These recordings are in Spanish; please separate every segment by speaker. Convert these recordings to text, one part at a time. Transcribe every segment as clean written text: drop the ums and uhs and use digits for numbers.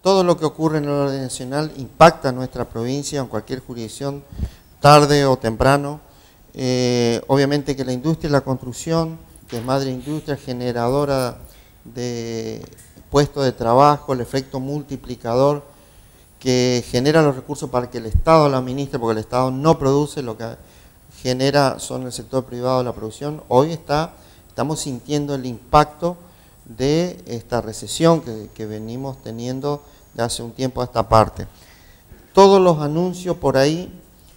Speaker 1: todo lo que ocurre en el orden nacional impacta a nuestra provincia, en cualquier jurisdicción, tarde o temprano. Obviamente que la industria y la construcción, que es madre industria, generadora de puestos de trabajo, el efecto multiplicador que genera los recursos para que el Estado lo administre, porque el Estado no produce, lo que genera son el sector privado de la producción. Hoy estamos sintiendo el impacto de esta recesión que venimos teniendo de hace un tiempo a esta parte. Todos los anuncios por ahí,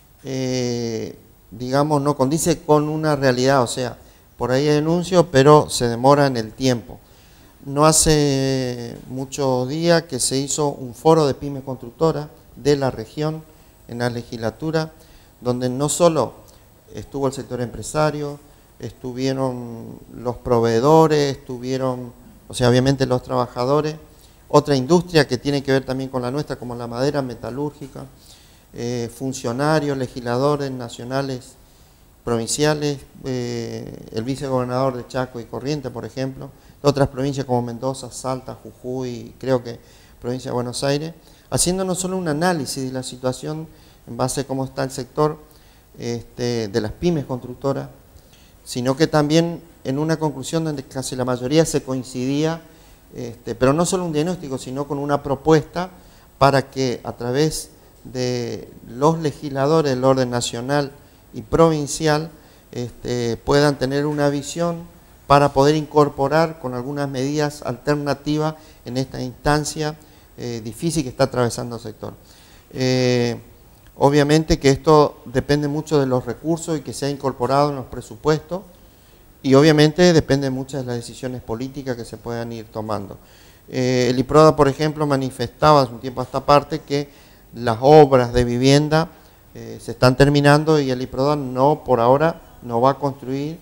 Speaker 1: digamos, no condice con una realidad, o sea, por ahí hay anuncios, pero se demora en el tiempo. No hace muchos días que se hizo un foro de pymes constructoras de la región en la legislatura, donde no solo estuvo el sector empresario, estuvieron los proveedores, estuvieron, o sea, obviamente los trabajadores, otra industria que tiene que ver también con la nuestra, como la madera metalúrgica, funcionarios, legisladores nacionales, provinciales, el vicegobernador de Chaco y Corrientes, por ejemplo, de otras provincias como Mendoza, Salta, Jujuy, creo que provincia de Buenos Aires, haciendo no solo un análisis de la situación en base a cómo está el sector de las pymes constructoras, sino que también en una conclusión donde casi la mayoría se coincidía, pero no solo un diagnóstico, sino con una propuesta para que a través de los legisladores del orden nacional y provincial puedan tener una visión para poder incorporar con algunas medidas alternativas en esta instancia difícil que está atravesando el sector. Obviamente que esto depende mucho de los recursos y que se ha incorporado en los presupuestos y obviamente depende mucho de las decisiones políticas que se puedan ir tomando. El IPRODA, por ejemplo, manifestaba hace un tiempo a esta parte que las obras de vivienda se están terminando y el IPRODA por ahora no va a construir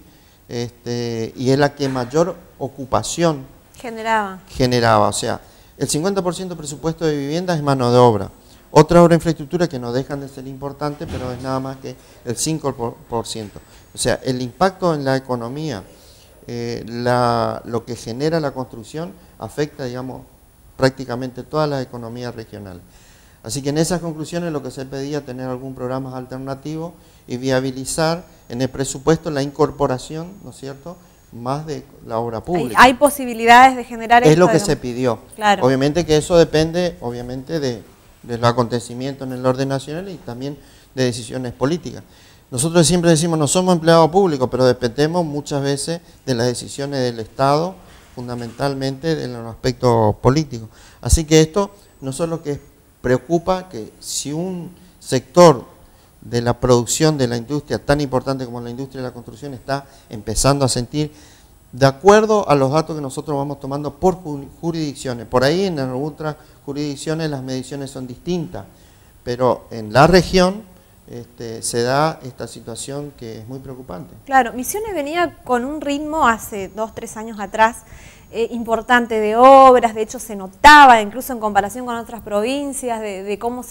Speaker 1: y es la que mayor ocupación generaba. O sea, el 50% del presupuesto de vivienda es mano de obra. Otra obra de infraestructura que no dejan de ser importante, pero es nada más que el 5%. O sea, el impacto en la economía, lo que genera la construcción, afecta, digamos, prácticamente toda la economía regional. Así que en esas conclusiones lo que se pedía es tener algún programa alternativo y viabilizar en el presupuesto la incorporación, ¿no es cierto?, más de la obra pública.
Speaker 2: ¿Hay posibilidades de generar esto?
Speaker 1: Es lo que se pidió.
Speaker 2: Claro.
Speaker 1: Obviamente que eso depende, obviamente, de los acontecimientos en el orden nacional y también de decisiones políticas. Nosotros siempre decimos, no somos empleados públicos, pero dependemos muchas veces de las decisiones del Estado, fundamentalmente en los aspectos políticos. Así que esto no solo que preocupa, que si un sector de la producción de la industria tan importante como la industria de la construcción está empezando a sentir, de acuerdo a los datos que nosotros vamos tomando por jurisdicciones, por ahí en otras jurisdicciones las mediciones son distintas, pero en la región se da esta situación que es muy preocupante.
Speaker 2: Claro, Misiones venía con un ritmo hace 2 o 3 años atrás importante de obras, de hecho se notaba incluso en comparación con otras provincias de cómo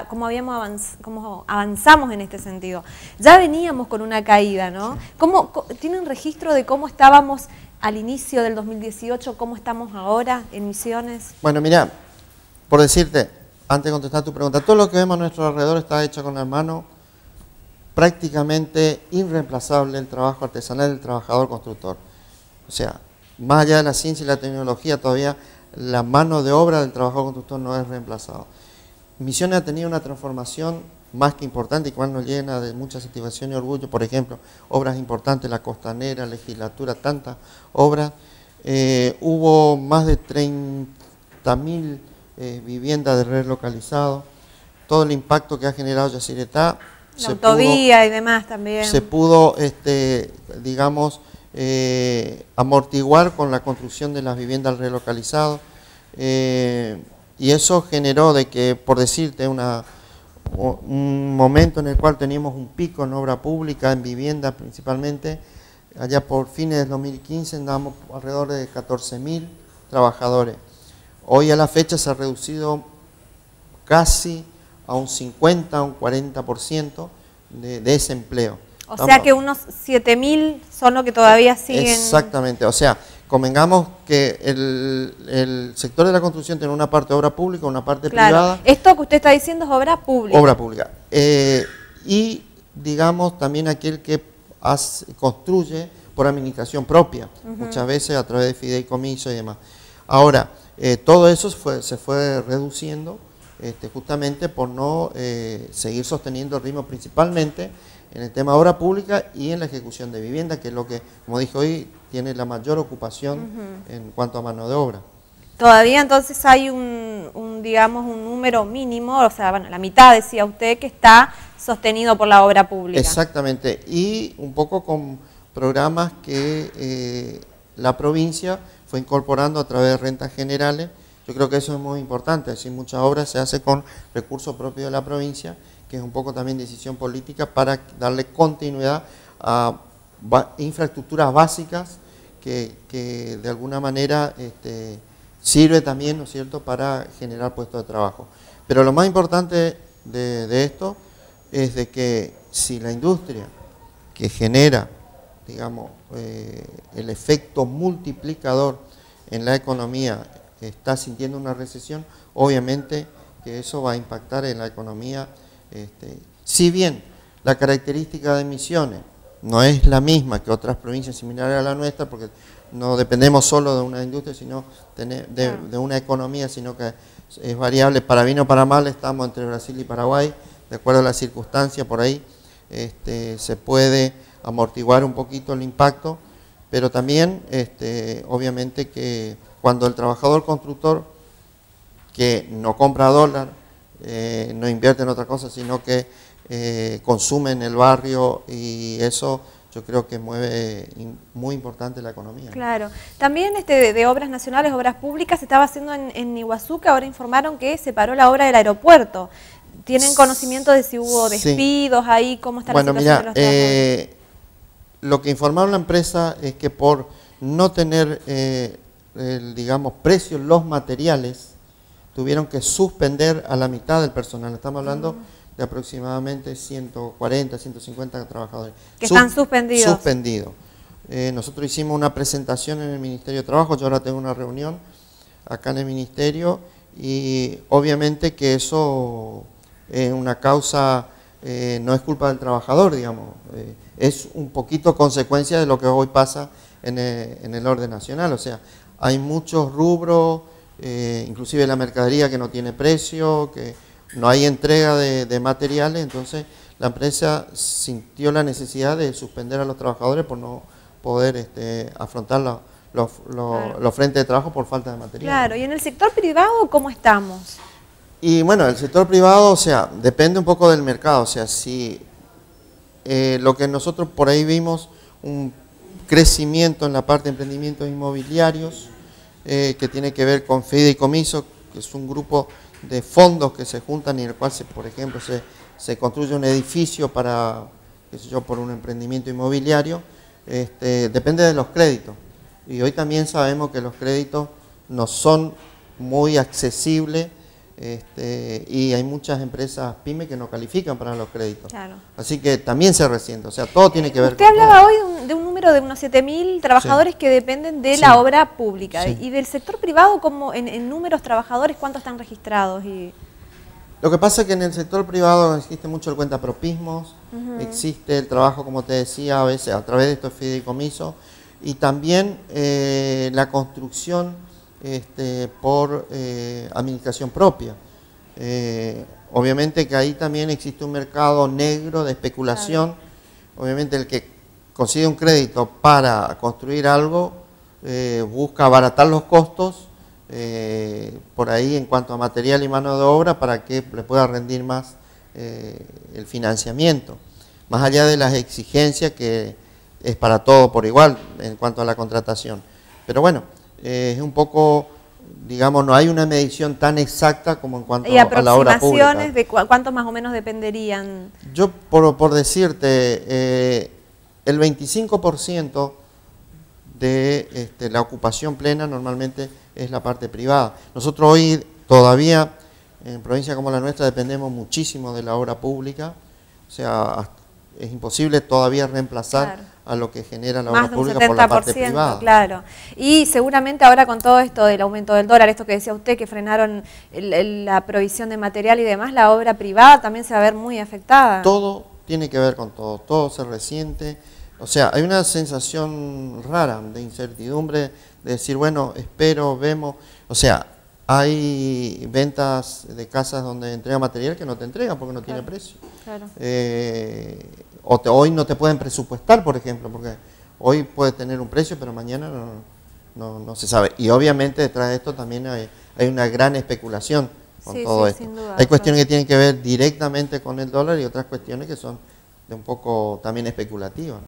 Speaker 2: avanzamos en este sentido. Ya veníamos con una caída, ¿no? Sí. ¿Tienen registro de cómo estábamos al inicio del 2018, cómo estamos ahora en Misiones?
Speaker 1: Bueno, mira, por decirte, antes de contestar tu pregunta, todo lo que vemos a nuestro alrededor está hecho con la mano, prácticamente irreemplazable el trabajo artesanal del trabajador constructor. O sea, más allá de la ciencia y la tecnología, todavía la mano de obra del trabajador constructor no es reemplazado. Misiones ha tenido una transformación más que importante y cual nos llena de mucha satisfacción y orgullo. Por ejemplo, obras importantes, la Costanera, legislatura, tantas obras. Hubo más de 30.000 viviendas de relocalizado. Todo el impacto que ha generado Yacyretá.
Speaker 2: La autovía y demás también.
Speaker 1: Se pudo, digamos, amortiguar con la construcción de las viviendas relocalizadas y eso generó de que, por decirte, un momento en el cual teníamos un pico en obra pública, en vivienda principalmente, allá por fines del 2015 andábamos alrededor de 14.000 trabajadores. Hoy a la fecha se ha reducido casi a un 50, un 40% de desempleo.
Speaker 2: O sea que unos 7.000 son los que todavía siguen...
Speaker 1: Exactamente, o sea, convengamos que el sector de la construcción tiene una parte obra pública, una parte
Speaker 2: Claro,
Speaker 1: privada.
Speaker 2: esto que usted está diciendo es obra pública.
Speaker 1: Obra pública. Y, digamos, también aquel que construye por administración propia, muchas veces a través de fideicomiso y demás. Ahora, todo eso se fue reduciendo justamente por no seguir sosteniendo el ritmo principalmente en el tema de obra pública y en la ejecución de vivienda, que es lo que, como dije hoy, tiene la mayor ocupación en cuanto a mano de obra.
Speaker 2: Todavía entonces hay digamos, un número mínimo, o sea, bueno, la mitad, decía usted, que está sostenido por la obra pública.
Speaker 1: Exactamente, y un poco con programas que la provincia fue incorporando a través de rentas generales. Yo creo que eso es muy importante, es decir, muchas obras se hace con recursos propios de la provincia, que es un poco también decisión política para darle continuidad a infraestructuras básicas que de alguna manera sirve también, ¿no es cierto?, para generar puestos de trabajo. Pero lo más importante de esto es de que si la industria que genera, digamos, el efecto multiplicador en la economía está sintiendo una recesión, obviamente que eso va a impactar en la economía. Si bien la característica de Misiones no es la misma que otras provincias similares a la nuestra, porque no dependemos solo de una industria, sino de una economía, sino que es variable, para bien o para mal, estamos entre Brasil y Paraguay, de acuerdo a las circunstancias, por ahí se puede amortiguar un poquito el impacto, pero también obviamente que cuando el trabajador constructor que no compra dólar, no invierte en otra cosa, sino que consume en el barrio, y eso yo creo que mueve muy importante la economía.
Speaker 2: Claro. También de obras nacionales, obras públicas, se estaba haciendo en Iguazú, que ahora informaron que se paró la obra del aeropuerto. ¿Tienen conocimiento de si hubo despidos ahí? ¿Cómo está la situación de los trabajadores?
Speaker 1: Lo que informaron la empresa es que por no tener, digamos, precios los materiales, tuvieron que suspender a la mitad del personal. Estamos hablando de aproximadamente 140, 150 trabajadores.
Speaker 2: Que están suspendidos.
Speaker 1: Suspendidos. Nosotros hicimos una presentación en el Ministerio de Trabajo, yo ahora tengo una reunión acá en el Ministerio, y obviamente que eso es una causa, no es culpa del trabajador, digamos, es un poquito consecuencia de lo que hoy pasa en el orden nacional. O sea, hay muchos rubros, inclusive la mercadería que no tiene precio, que no hay entrega de materiales, entonces la empresa sintió la necesidad de suspender a los trabajadores por no poder afrontar los frentes de trabajo por falta de material.
Speaker 2: Claro, ¿y en el sector privado cómo estamos?
Speaker 1: Y bueno, el sector privado, o sea, depende un poco del mercado, o sea, si lo que nosotros por ahí vimos, un crecimiento en la parte de emprendimientos inmobiliarios, que tiene que ver con fideicomiso, que es un grupo de fondos que se juntan y en el cual, por ejemplo, se construye un edificio para, qué sé yo, por un emprendimiento inmobiliario, depende de los créditos. Y hoy también sabemos que los créditos no son muy accesibles, y hay muchas empresas pymes que no califican para los créditos. Claro. Así que también se resiente, o sea, todo tiene que ver
Speaker 2: con Usted hablaba hoy de un número de unos 7.000 trabajadores que dependen de la obra pública. Y del sector privado, como en números trabajadores, ¿cuántos están registrados?
Speaker 1: Lo que pasa es que en el sector privado existe mucho el cuentapropismos, existe el trabajo, como te decía, a veces a través de estos fideicomisos, y también la construcción por administración propia. Obviamente que ahí también existe un mercado negro de especulación. Claro. Obviamente el que consigue un crédito para construir algo busca abaratar los costos por ahí en cuanto a material y mano de obra para que le pueda rendir más el financiamiento, más allá de las exigencias que es para todo por igual en cuanto a la contratación. Pero bueno, es un poco, digamos, no hay una medición tan exacta como en cuanto a la obra pública. ¿Y aproximaciones
Speaker 2: de cuánto más o menos dependerían?
Speaker 1: Yo, por decirte, el 25% de la ocupación plena normalmente es la parte privada. Nosotros hoy todavía, en provincia como la nuestra, dependemos muchísimo de la obra pública. O sea, es imposible todavía reemplazar a lo que genera la obra pública por la parte privada.
Speaker 2: Claro. Y seguramente ahora con todo esto del aumento del dólar, esto que decía usted, que frenaron la provisión de material y demás, la obra privada también se va a ver muy afectada.
Speaker 1: Todo tiene que ver con todo se resiente. O sea, hay una sensación rara de incertidumbre, de decir, bueno, espero, vemos. O sea, hay ventas de casas donde entrega material que no te entregan porque no tiene precio.
Speaker 2: Claro.
Speaker 1: Hoy no te pueden presupuestar, por ejemplo, porque hoy puede tener un precio, pero mañana no se sabe. Y obviamente detrás de esto también hay una gran especulación con todo esto. Sin duda, hay cuestiones que tienen que ver directamente con el dólar y otras cuestiones que son de un poco también especulativas.